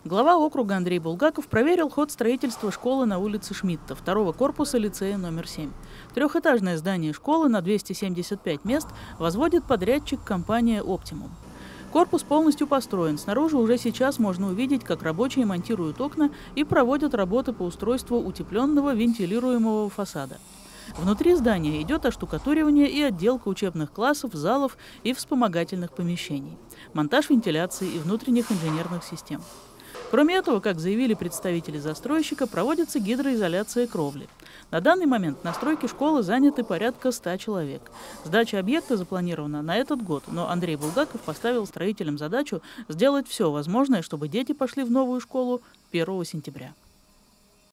Глава округа Андрей Булгаков проверил ход строительства школы на улице Шмидта, второго корпуса лицея номер 7. Трехэтажное здание школы на 275 мест возводит подрядчик компания «Оптимум». Корпус полностью построен. Снаружи уже сейчас можно увидеть, как рабочие монтируют окна и проводят работы по устройству утепленного вентилируемого фасада. Внутри здания идет оштукатуривание и отделка учебных классов, залов и вспомогательных помещений, монтаж вентиляции и внутренних инженерных систем. Кроме этого, как заявили представители застройщика, проводится гидроизоляция кровли. На данный момент на стройке школы заняты порядка 100 человек. Сдача объекта запланирована на этот год, но Андрей Булгаков поставил строителям задачу сделать все возможное, чтобы дети пошли в новую школу 1 сентября.